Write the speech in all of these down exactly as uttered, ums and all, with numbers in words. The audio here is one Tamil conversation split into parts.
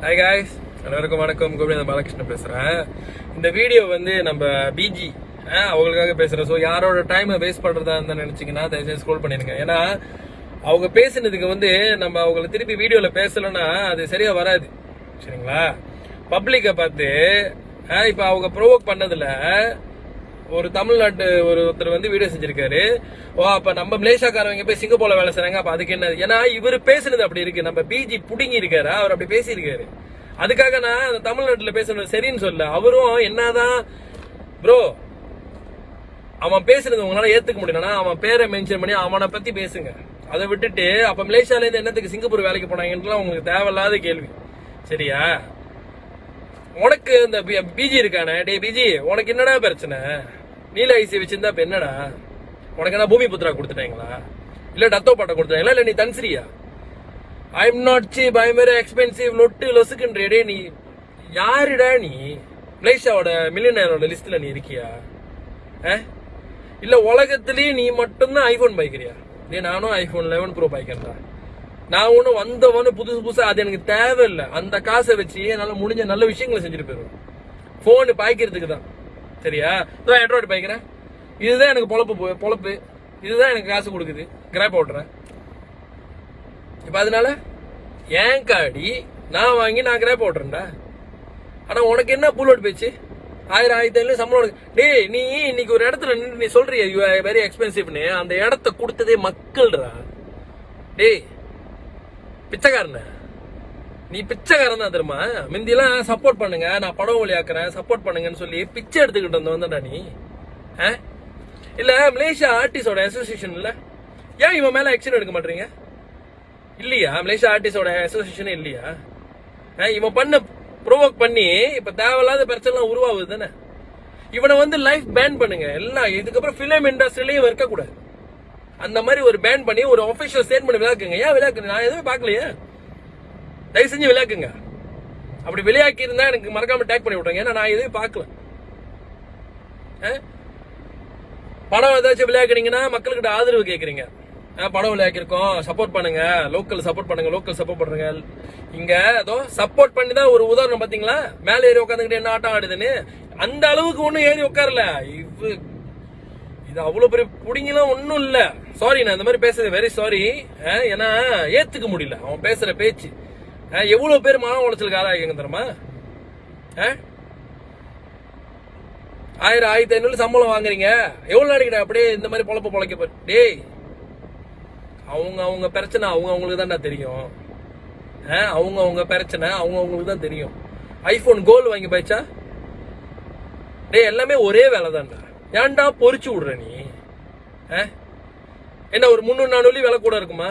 Hi guys, எல்லாருக்கும் வணக்கம். கோபி பாலகிருஷ்ணன் பேசுறேன். இந்த வீடியோ வந்து நம்ம பிஜி அவங்களுக்காக பேசுறேன். ஸோ யாரோட டைமை வேஸ்ட் பண்றதா இருந்தா நினைச்சீங்கன்னா தயவுசெய்து ஸ்க்ரோல் பண்ணிடுங்க. ஏன்னா அவங்க பேசுனதுக்கு வந்து நம்ம அவங்களை திருப்பி வீடியோல பேசலன்னா அது சரியா வராது. சரிங்களா? பப்ளிக்கை பார்த்து இப்ப அவங்க ப்ரோவோக் பண்ணதுல ஒரு தமிழ்நாட்டு ஒருத்தர் வந்து வீடியோ செஞ்சிருக்காரு. ஓ அப்ப நம்ம மலேசியாக்காரவங்க போய் சிங்கப்பூர்ல வேலை செய்றாங்க, அப்ப அதுக்கு என்ன? ஏன்னா இவர் பேசுனது அப்படி இருக்கு. நம்ம பிஜி புடுங்கி இருக்காரு, அவர் அப்படி பேசியிருக்காரு. அதுக்காக நான் அந்த தமிழ்நாட்டுல பேசுறது சரின்னு சொல்ல. அவரும் என்னதான் ப்ரோ அவன் பேசுனது உங்களால ஏத்துக்க முடியலன்னா அவன் பேரை மென்ஷன் பண்ணி அவனை பத்தி பேசுங்க. அதை விட்டுட்டு அப்ப மலேசியால இருந்து என்னத்துக்கு சிங்கப்பூர் வேலைக்கு போனாங்கன்னு உங்களுக்கு தேவையில்லாத கேள்வி. சரியா? உனக்கு இந்த பிஜி இருக்கானே, டே பிஜி உனக்கு என்னடா பிரச்சனை? நீல ஐசி வச்சிருந்தா இப்ப என்னடா? உனக்கு என்ன பூமி புத்திரா கொடுத்துட்டாங்களா, இல்ல டத்தோ பாட்டை கொடுத்துட்டாங்களா, இல்ல நீ தன்சிரியா? I am not cheap, I am very expensive லொட்டு லொசுக்குன்றே. நீ யாருடா? நீ மலேசியாவோட மில்லியனரோட லிஸ்ட்ல நீ இருக்கியா? இல்ல உலகத்திலேயே நீ மட்டும்தான் ஐபோன் பாய்க்கிறியா? நீ நானும் ஐபோன் லெவன் ப்ரோ பாய்க்கிறா. நான் ஒன்னும் வந்தவனு புதுசு புதுசா அது எனக்கு தேவையில்லை. அந்த காசை வச்சு என்னால முடிஞ்ச நல்ல விஷயங்களை செஞ்சுட்டு போயிருவேன். போன் பாய்க்கிறதுக்கு தான். சரியா? ஆண்ட்ராய்டு பாய்க்கிறேன். இதுதான் எனக்கு பொழப்பு பொழப்பு இதுதான் எனக்கு காசு கொடுக்குது. கிராப் ஓட்டுறேன். இப்ப அதனால ஏன் காடி நான் வாங்கி நான் கிராப் ஓட்டுறேன்டா. ஆனா உனக்கு என்ன புல்லோட் பேச்சு? ஆயிரம் ஆயிரத்தி ஐநூறு சம்பளம். டே நீ இன்னைக்கு ஒரு இடத்துல நீ சொல்றிய யூ ஆர் வெரி எக்ஸ்பென்சிவ்னு, அந்த இடத்த கொடுத்ததே மக்கள்டா. டே பிச்சைக்காரன நீ பிச்சைக்காரன் தான் தெரியுமா? முந்தியெல்லாம் சப்போர்ட் பண்ணுங்க, நான் படம் ஒளியாக்குறேன் சப்போர்ட் பண்ணுங்கன்னு சொல்லி பிச்சை எடுத்துக்கிட்டு வந்து வந்தா நீ. இல்ல மலேசியா ஆர்டிஸ்டோட அசோசியேஷன் இல்ல, ஏன் இவன் மேல ஆக்ஷன் எடுக்க மாட்டீங்க? இல்லையா? மலேசியா ஆர்டிஸ்டோட அசோசியேஷன் இல்லையா? இவன் பண்ண ப்ரோவோக் பண்ணி இப்ப தேவையில்லாத பிரச்சனை உருவாகுது தானே. இவனை வந்து லைஃப் பேன் பண்ணுங்க. எல்லாம் இதுக்கப்புறம் பிலிம் இண்டஸ்ட்ரியிலயும் இருக்க கூடாது. அந்த மாதிரி ஒரு பேன் பண்ணி ஒரு ஆபீஷியல் ஸ்டேட்மெண்ட் விளையாக்குங்க. ஏன் விளையாக்குங்க? நான் எதுவும் பார்க்கலையே. தயவு செஞ்சு விளையாக்குங்க. அப்படி விளையாக்கி இருந்தா எனக்கு மறக்காம டேக் பண்ணி விட்டுருங்க. ஏன்னா நான் எதுவும் பார்க்கல. படம் ஏதாச்சும் விளையாக்குறீங்கன்னா மக்கள்கிட்ட ஆதரவு கேட்கறீங்க. படம் விளையாக்கிருக்கோம் சப்போர்ட் பண்ணுங்க, லோக்கல் சப்போர்ட் பண்ணுங்க, லோக்கல் சப்போர்ட் பண்ணுங்க. இங்க ஏதோ சப்போர்ட் பண்ணி தான் ஒரு உதாரணம் பாத்தீங்களா? மேல ஏறி உட்காந்துக்கிட்டு என்ன ஆட்டம் ஆடுதுன்னு. அந்த அளவுக்கு ஒண்ணும் ஏறி உட்காரல. இவ இது அவ்வளவு பெரிய புடிங்கலாம் ஒன்னும் இல்ல. சாரி, நான் இந்த மாதிரி பேசுறது வெரி சாரி. ஏன்னா ஏத்துக்க முடியல அவன் பேசுற பேச்சு. எவ்வளவு பேர் மன உளைச்சலுக்கு ஆளாங்க தெரியுமா? ஆயிரம் ஆயிரத்தி ஐநூறு சம்பளம் வாங்குறீங்க. எவ்வளவு நாளைக்கு அப்படியே இந்த மாதிரி பொழப்ப பொழைக்க போற? டேய் அவங்க அவங்க பிரச்சனை அவங்க அவங்களுக்கு தான் தெரியும். அவங்க அவங்க பிரச்சனை அவங்க அவங்களுக்கு தான் தெரியும். ஐபோன் கோல்டு வாங்கி பாய்ச்சா டேய் எல்லாமே ஒரே வேலை தான்டா. ஏன்டா பொறிச்சு விடுற நீ? என்ன ஒரு முன்னூறு நானூறு விலை கூட இருக்குமா?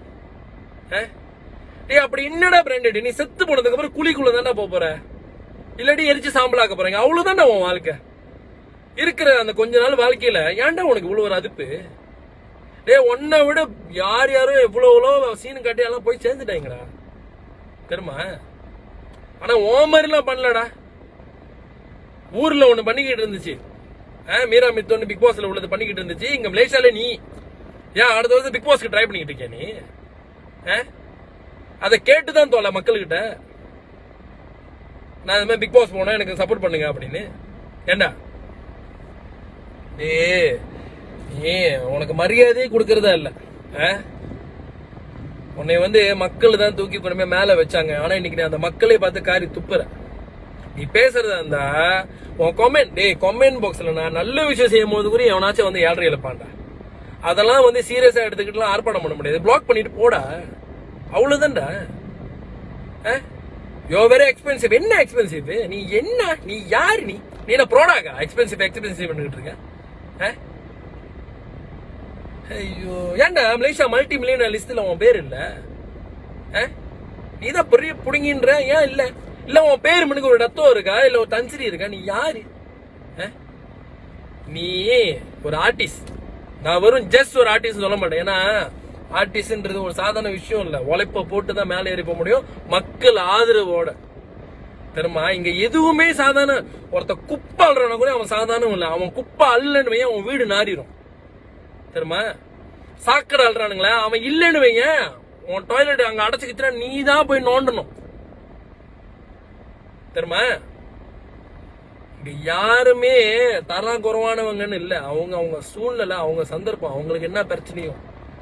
டேய் அப்படி என்னடா பிராண்டட்? நீ செத்து போனதுக்கு அப்புறம் குழிக்குள்ள தான்டா போற, இல்லாட்டி எரிச்சு சாம்பலாக்க போறீங்க. அவ்வளவுதான்டா உன் வாழ்க்கை. இருக்கிற அந்த கொஞ்ச நாள் வாழ்க்கையில ஏன்டா உனக்கு இவ்வளவு ஒரு அதுப்பு? டே உன்னை விட யார் யாரோ எவ்வளவு சீனு காட்டி எல்லாம் போய் சேர்ந்துட்டாங்கடா தெரியுமா? ஆனா ஓ மாதிரி எல்லாம் பண்ணலடா. ஊர்ல ஒண்ணு பண்ணிக்கிட்டு இருந்துச்சு, மீரா மித் ஒண்ணு பிக் பாஸ்ல உள்ளது பண்ணிக்கிட்டு இருந்துச்சு. இங்க மலேசியால நீ ஏன் அடுத்த வருஷம் பிக் பாஸ்க்கு ட்ரை பண்ணிக்கிட்டு இருக்கியா நீ? அதை கேட்டுதான் தோல மக்கள்கிட்ட நான் இந்த மாதிரி பிக் பாஸ் போனா எனக்கு சப்போர்ட் பண்ணுங்க அப்படின்னு. ஏண்டா ஏ ஏ உனக்கு மரியாதையே கொடுக்கறதா இல்ல. உன்னை வந்து மக்கள் தான் தூக்கி கொண்டு மேல வச்சாங்க. ஆனா இன்னைக்கு நீ அந்த மக்களை பார்த்து காரி துப்புற. நீ பேசுறதா இருந்தா உன் கமெண்ட் டே கமெண்ட் பாக்ஸ்ல நான் நல்ல விஷயம் செய்யும் போது கூட எவனாச்சும் வந்து ஏழரை இழப்பான்டா. அதெல்லாம் வந்து சீரியஸா எடுத்துக்கிட்டு ஆர்ப்பாட்டம் பண்ண முடியாது. பிளாக் பண்ணிட்டு போடா, அவ்வளவுதான்டா. Yo very expensive. என்ன எக்ஸ்பென்சிவ்? நீ என்ன நீ யாரு? நீ நீ என்ன ப்ரோடாக்கா எக்ஸ்பென்சிவ் எக்ஸ்பென்சிவ் பண்ணிட்டு இருக்க? ஐயோ ஏன்டா மலேசியா மல்டி மில்லியனர் லிஸ்ட்ல உன் பேர் இல்ல? நீதான் பெரிய புடுங்கின்ற. ஏன் இல்ல? இல்ல உன் பேர் மனுக்கு ஒரு டத்தோ இருக்கா, இல்ல ஒரு தன்சிரி இருக்கா? நீ யாரு? நீ ஒரு ஆர்டிஸ்ட். நான் வெறும் ஜஸ்ட் ஒரு ஆர்டிஸ்ட் சொல்ல மாட்டேன். ஏன்னா ஆர்டிஸ்ட்ன்றது ஒரு சாதாரண விஷயம் இல்ல. உழைப்ப போட்டு தான் மேல ஏறி போக முடியும் மக்கள் ஆதரவோட. தெரியுமா? இங்க எதுவுமே சாதாரண. ஒருத்த குப்பை அல்றான கூட அவன் சாதாரணம் இல்ல. அவன் குப்பை அல்லன்னு வைய அவன் வீடு நாரிடும். தெரியுமா? சாக்கடை அல்றானுங்களா அவன் இல்லன்னு வைய உன் டாய்லெட் அங்க அடைச்சுக்கிச்சுனா நீ தான் போய் நோண்டணும். தெரியுமா? இங்க யாருமே தரம் குறைவானவங்கன்னு இல்ல. அவங்க அவங்க சூழ்நிலை, அவங்க சந்தர்ப்பம், அவங்களுக்கு என்ன பிரச்சனையும்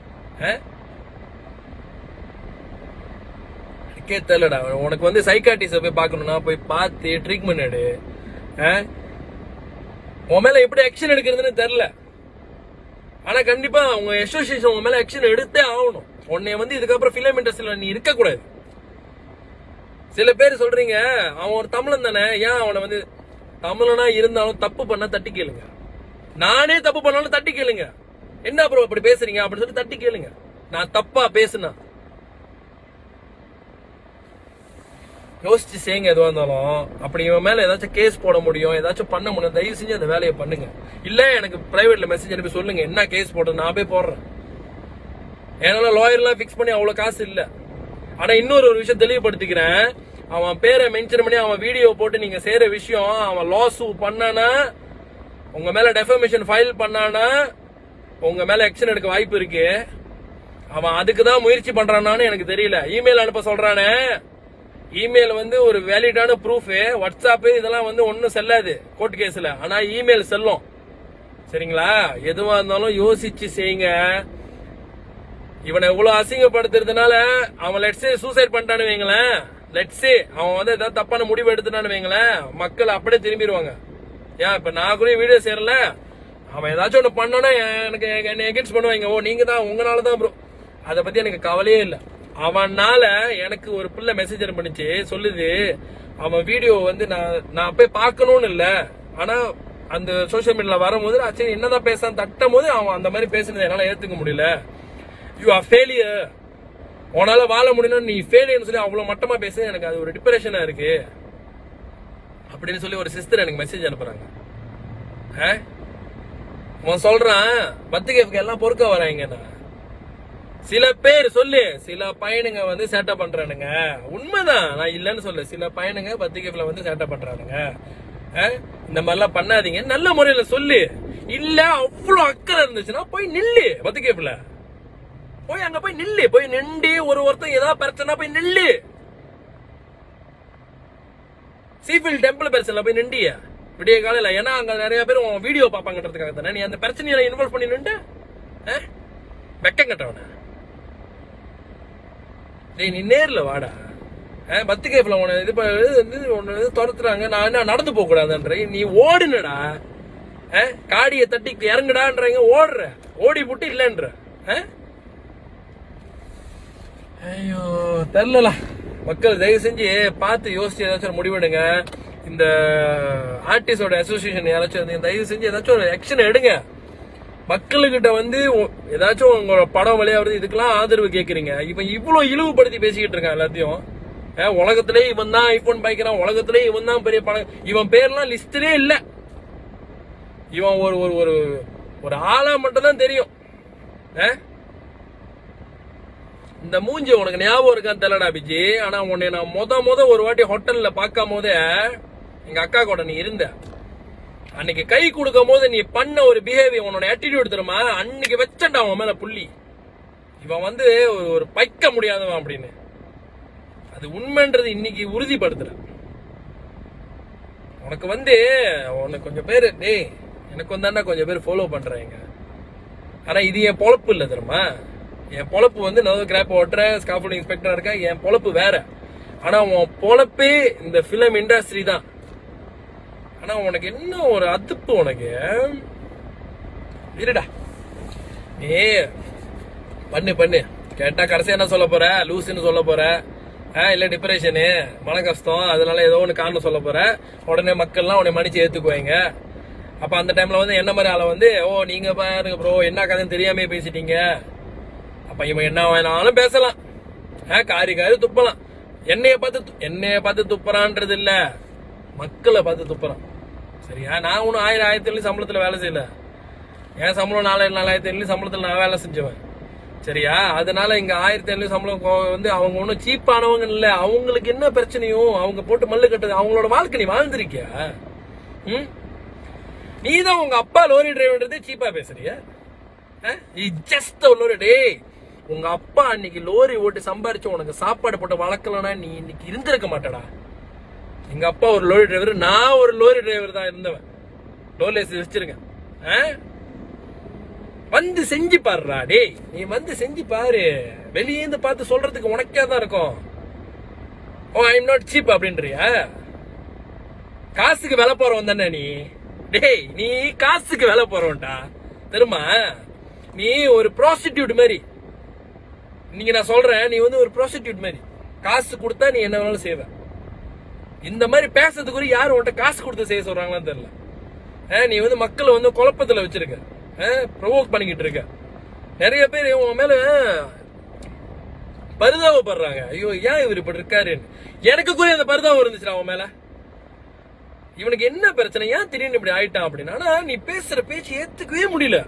தெரியலடா. உனக்கு வந்து சைக்காட்டிஸ்ட போய் பார்க்கணும்னா போய் பார்த்து ட்ரீட்மெண்ட் எடு. உன் மேல எப்படி ஆக்ஷன் எடுக்கிறதுன்னு தெரியல. ஆனா கண்டிப்பா அவங்க அசோசியேஷன் உன் மேல ஆக்ஷன் எடுத்தே ஆகணும். உன்னை வந்து இதுக்கப்புறம் பிலிம் இண்டஸ்ட்ரியில நீ இருக்க கூடாது. சில பேர் சொல்றீங்க அவன் ஒரு தமிழன் தானே, ஏன் அவனை வந்து தமிழனா இருந்தாலும் தப்பு பண்ணா தட்டி கேளுங்க. நானே தப்பு பண்ணாலும் தட்டி கேளுங்க. என்ன ப்ரோ அப்படி பேசுறீங்க அப்படின்னு சொல்லி தட்டி கேளுங்க. நான் தப்பா பேசுனா யோசிச்சு செய்யுங்க. எதுவா இருந்தாலும் அப்படி இவன் மேல ஏதாச்சும் கேஸ் போட முடியும், ஏதாச்சும் பண்ண முடியும், தயவு செஞ்சு அந்த வேலையை பண்ணுங்க. இல்ல எனக்கு பிரைவேட்ல மெசேஜ் அனுப்பி சொல்லுங்க என்ன கேஸ் போட்டு நான் போய் போடுறேன். என்னால லாயர் எல்லாம் பிக்ஸ் பண்ணி அவ்வளவு காசு இல்ல. ஆனா இன்னொரு ஒரு விஷயம் தெளிவுபடுத்திக்கிறேன். அவன் பேரை மென்ஷன் பண்ணி அவன் வீடியோ போட்டு நீங்க செய்யற விஷயம், அவன் லா சூ பண்ணானா, உங்க மேல டெஃபமேஷன் ஃபைல் பண்ணானா உங்க மேல ஆக்ஷன் எடுக்க வாய்ப்பு இருக்கு. அவன் அதுக்குதான் முயற்சி பண்றானான்னு எனக்கு தெரியல. இமெயில் அனுப்ப சொல்றானே, இமெயில் வந்து ஒரு வேலிடான ப்ரூஃப். வாட்ஸ்அப் இதெல்லாம் வந்து ஒன்னும் செல்லாது கோர்ட் கேஸ்ல. ஆனா இமெயில் செல்லும். சரிங்களா? எதுவா இருந்தாலும் யோசிச்சு செய்யுங்க. இவனை இவ்வளவு அசிங்கப்படுத்துறதுனால அவன் லெட்ஸே சூசைட் பண்ணிட்டான்னு வைங்களேன், லெட்ஸே அவன் வந்து ஏதாவது தப்பான முடிவு எடுத்துட்டான்னு வைங்களேன், மக்கள் அப்படியே திரும்பிடுவாங்க. ஏன் இப்ப நான் கூட வீடியோ செய்யறல, அவன் ஏதாச்சும் ஒண்ணு பண்ணோன்னா எனக்கு என்ன எகென்ஸ்ட் பண்ணுவாங்க. ஓ நீங்க தான் உங்களாலதான் ப்ரோ. அதை பத்தி எனக்கு கவலையே இல்லை. அவனால எனக்கு ஒரு பிள்ளை மெசேஜ் பண்ணிச்சு, சொல்லுது அவன் வீடியோ வந்து நான் நான் போய் பார்க்கணும்னு இல்ல, ஆனா அந்த சோசியல் மீடியால வரும்போது சரி என்னதான் பேசான்னு தட்டும் போது அவன் அந்த மாதிரி பேசுனதை என்னால ஏத்துக்க முடியல. யூ ஆர் ஃபெயிலியர், உன்னால வாழ முடியணும், நீ ஃபெயிலியர்னு சொல்லி அவ்வளவு மட்டமா பேச எனக்கு அது ஒரு டிப்ரெஷனா இருக்கு அப்படின்னு சொல்லி ஒரு சிஸ்டர் எனக்கு மெசேஜ் அனுப்புறாங்க. அவன் சொல்றான் பத்துக்கு எல்லாம் பொறுக்க வராங்கண்ணா. சில பேர் சொல்லு, சில பையனுங்க வந்து சேட்டை பண்றானுங்க. உண்மைதான், நான் இல்லன்னு சொல்ல. சில பையனுங்க பத்திரிகைல வந்து சேட்டை பண்றானுங்க. இந்த மாதிரிலாம் பண்ணாதீங்க நல்ல முறையில சொல்லு. இல்ல அவ்வளவு அக்கறை இருந்துச்சுன்னா போய் நில்லு. பத்திரிகைல போய் அங்க போய் நில்லு. போய் நின்று ஒரு ஒருத்தன் ஏதாவது பிரச்சனை போய் நில்லு. சீஃபில் டெம்பிள் பிரச்சனை போய் நிண்டிய விடிய காலையில. ஏன்னா அங்க நிறைய பேர் வீடியோ பாப்பாங்கன்றதுக்காக தானே நீ அந்த பிரச்சனையில இன்வால்வ் பண்ணி நின்று வெக்கம் கட்டவன. நீ நேர்ல வாடா. பத்து கேப்ல உன இது துரத்துறாங்க, நான் என்ன நடந்து போக கூடாதுன்ற நீ ஓடுனடா. காடியை தட்டி இறங்குடான்றாங்க, ஓடுற ஓடி போட்டு இல்லன்ற. ஐயோ தெரியல. மக்கள் தயவு செஞ்சு பார்த்து யோசிச்சு ஏதாச்சும் முடிவெடுங்க. இந்த ஆர்டிஸ்டோட அசோசியேஷன் யாராச்சும் தயவு செஞ்சு ஏதாச்சும் ஒரு ஆக்ஷன் எடுங்க. மக்களுக்கிட்ட வந்து ஏதாச்சும் உங்களோட படம் விளையாடுறது இதுக்கெல்லாம் ஆதரவு கேட்கறீங்க. இவன் இவ்வளவு இழிவுபடுத்தி பேசிக்கிட்டு இருக்கான் எல்லாத்தையும். உலகத்திலே இவன் தான் ஐபோன் பாய்க்கிறான், உலகத்திலே இவன் தான் பெரிய படம். இவன் பேர்லாம் லிஸ்ட்லயே இல்ல. இவன் ஒரு ஒரு ஒரு ஆளா மட்டும் தான் தெரியும். இந்த மூஞ்சி உனக்கு ஞாபகம் இருக்கான்னு தெரியலடா பிஜி. ஆனா உன்னை நான் முத முத ஒரு வாட்டி ஹோட்டல்ல பார்க்கும் போதே எங்க அக்கா கூட நீ இருந்த அன்னைக்கு கை கொடுக்கும் போது நீ பண்ண ஒரு பிஹேவியர், உன்னோட ஆட்டிடியூட் தெரியுமா, அன்னைக்கு வச்சண்டா அவன் மேல புள்ளி. இவன் வந்து ஒரு பைக்க முடியாதவன் அப்படின்னு. அது உண்மைன்றது இன்னைக்கு உறுதிப்படுத்துற. உனக்கு வந்து உனக்கு கொஞ்சம் பேரு டேய் எனக்கு வந்தாண்டா கொஞ்சம் பேர் ஃபாலோ பண்றாங்க. ஆனா இது என் பொழப்பு இல்ல தெரியுமா. என் பொழப்பு வந்து நான் கிராப் ஓட்டுறேன், ஸ்காஃபோல்டிங் இன்ஸ்பெக்டரா இருக்கேன். என் பொழப்பு வேற. ஆனா உன் பொழப்பே இந்த பிலிம் இண்டஸ்ட்ரி தான். ஆனா உனக்கு என்ன ஒரு அதிப்பு உனக்கு. இருடா நீ பண்ணு பண்ணு. கேட்டா கடைசியா என்ன சொல்ல போற, லூசுன்னு சொல்ல போற, இல்ல டிப்ரெஷனு மன கஷ்டம் அதனால ஏதோ ஒண்ணு காரணம் சொல்ல போற. உடனே மக்கள்லாம் உன்னை மன்னிச்சு ஏத்துக்குவாங்க. அப்ப அந்த டைம்ல வந்து என்ன மாதிரி ஆள வந்து ஓ நீங்க பாருங்க ப்ரோ என்ன கதைன்னு தெரியாம பேசிட்டீங்க. அப்ப இவன் என்ன வேணாலும் பேசலாம், காரி காரி துப்பலாம். என்னைய பார்த்து என்னைய பார்த்து துப்புறான்றது இல்ல, மக்களை பார்த்து துப்புறான். சரியா? நான் ஒன்னும் ஆயிரம் ஆயிரத்தி ஏழு சம்பளத்துல வேலை செய்யல. என் சம்பளம் நாலாயிரம் நாலாயிரத்தி ஏழு சம்பளத்துல நான் வேலை செஞ்சவன். சரியா? அதனால இங்க ஆயிரத்தி ஐநூறு சம்பளம் வந்து அவங்க ஒன்னும் சீப்பானவங்க இல்ல. அவங்களுக்கு என்ன பிரச்சனையும் அவங்க போட்டு மல்லு கட்டுது. அவங்களோட வாழ்க்கை நீ வாழ்ந்திருக்கியா? ம் நீதான் உங்க அப்பா லோரி டிரைவர்ன்றது சீப்பா பேசுறியா? ஜஸ்ட் லோரி டே உங்க அப்பா அன்னைக்கு லோரி ஓட்டி சம்பாரிச்சு உனக்கு சாப்பாடு போட்டு வளர்க்கலன்னா நீ இன்னைக்கு இருந்திருக்க மாட்டடா. எங்க அப்பா ஒரு லோரி டிரைவர், நான் ஒரு லோரி டிரைவர் தான் இருந்தவன். லோலேஸ் வச்சிருக்கேன். வந்து செஞ்சு பாருடா டேய், நீ வந்து செஞ்சு பாரு. வெளியே இருந்து பார்த்து சொல்றதுக்கு உனக்கே தான் இருக்கும். Oh I am not cheap அப்படின்றியா? காசுக்கு விலை போறவன் தானே நீ. டேய் நீ காசுக்கு விலை போறவன்டா தெரியுமா? நீ ஒரு ப்ராஸ்டிடியூட் மாதிரி. நீங்க நான் சொல்றேன், நீ வந்து ஒரு ப்ராஸ்டிடியூட் மாதிரி. காசு கொடுத்தா நீ என்ன வேணாலும் செய்வ. இந்த மாதிரி பேசுறதுக்கு யாரும் உன்கிட்ட காசு கொடுத்து செய்ய சொல்றாங்களான்னு தெரியல. நீ வந்து மக்களை வந்து குழப்பத்துல வச்சிருக்க, ப்ரொவோக் பண்ணிக்கிட்டு இருக்க. நிறைய பேர் உன் மேல பரிதாபப்படுறாங்க. ஐயோ ஏன் இவர் இப்படி இருக்காரு. எனக்கு கூட அந்த பரிதாபம் இருந்துச்சு அவன் மேல. இவனுக்கு என்ன பிரச்சனை, ஏன் திடீர்னு இப்படி ஆயிட்டான் அப்படின்னு. ஆனா நீ பேசுற பேச்சு ஏத்துக்கவே முடியல.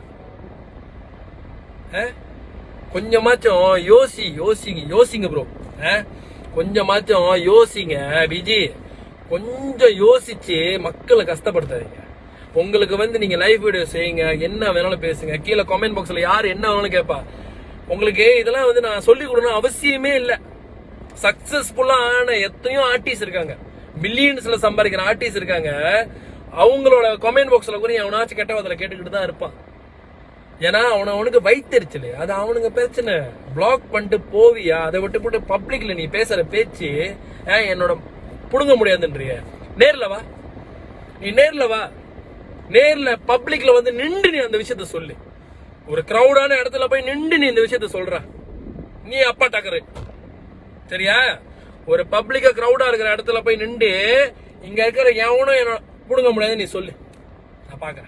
கொஞ்சமாச்சும் யோசி யோசிங்க யோசிங்க ப்ரோ. கொஞ்சமாச்சும் யோசிங்க விஜி. கொஞ்சம் யோசிச்சு மக்களை கஷ்டப்படுத்தாதீங்க. உங்களுக்கு வந்து நீங்க லைவ் வீடியோ செய்யுங்க, என்ன வேணாலும் பேசுங்க. கீழே கமெண்ட் பாக்ஸ்ல யாரு என்ன வேணாலும் கேட்பா. உங்களுக்கு இதெல்லாம் வந்து நான் சொல்லி கொடுக்கணும் அவசியமே இல்ல. சக்சஸ்ஃபுல்லா ஆன எத்தனையோ ஆர்டிஸ்ட் இருக்காங்க, மில்லியன்ஸ்ல சம்பாதிக்கிற ஆர்டிஸ்ட் இருக்காங்க. அவங்களோட கமெண்ட் பாக்ஸ்ல கூட அவனாச்சும் கெட்ட வார்த்தை கேட்டுக்கிட்டு தான் இருப்பான். ஏன்னா அவன அவனுக்கு வைத்தறிச்சல், அது அவனுங்க பிரச்சனை. பிளாக் பண்ணிட்டு போவியா? அதை விட்டு போட்டு பப்ளிக்ல நீ பேசுற பேச்சு என்னோட புடுங்க முடியாதுன்றிய. நேர்ல வா, நீ நேர்ல வா. நேர்ல பப்ளிக்ல வந்து நின்று நீ அந்த விஷயத்த சொல்லு. ஒரு கிரௌடான இடத்துல போய் நின்று நீ இந்த விஷயத்த சொல்ற, நீ அப்பா டக்கரு சரியா? ஒரு பப்ளிக்கா கிரௌடா இருக்கிற இடத்துல போய் நின்று இங்க இருக்கிற எவனும் என்ன புடுங்க முடியாது நீ சொல்லு, நான் பாக்குறேன்.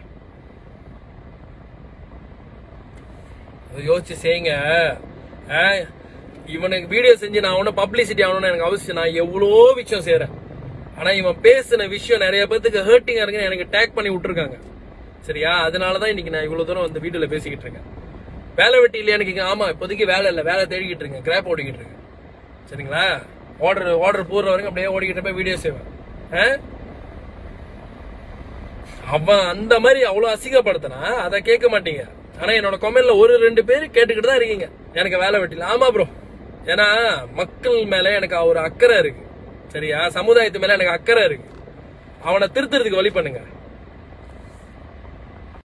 யோசிச்சு செய்யுங்க. இவனுக்கு வீடியோ செஞ்சு நான் அவன பப்ளிசிட்டி ஆகணும்னு எனக்கு அவசியம். நான் எவ்வளோ விஷயம் செய்யறேன். ஆனா இவன் பேசின விஷயம் நிறைய பேருக்கு ஹர்ட்டிங்கா இருக்குன்னு எனக்கு டேக் பண்ணி விட்டுருக்காங்க சரியா? அதனாலதான் இன்னைக்கு நான் இவ்வளவு தூரம் வந்து வீடியோல பேசிக்கிட்டு இருக்கேன். வேலை வெட்டி இல்லையா எனக்கு? ஆமா இப்போதைக்கு வேலை இல்லை, வேலை தேடிக்கிட்டு இருக்கேன், கிராப் ஓடிக்கிட்டு இருக்கேன் சரிங்களா? ஆர்டர் ஆர்டர் போடுற வரைக்கும் அப்படியே ஓடிக்கிட்டு போய் வீடியோ செய்வேன். அவன் அந்த மாதிரி அவ்வளவு அசிங்கப்படுத்தினா அதை கேட்க மாட்டீங்க. ஆனா என்னோட கமெண்ட்ல ஒரு ரெண்டு பேர் கேட்டுக்கிட்டு தான் இருக்கீங்க எனக்கு வேலை வெட்டில. ஆமா ப்ரோ, ஏன்னா மக்கள் மேல எனக்கு ஒரு அக்கறை இருக்கு சரியா? சமுதாயத்து மேல எனக்கு அக்கறை இருக்கு. அவனை திருத்துறதுக்கு வழி பண்ணுங்க.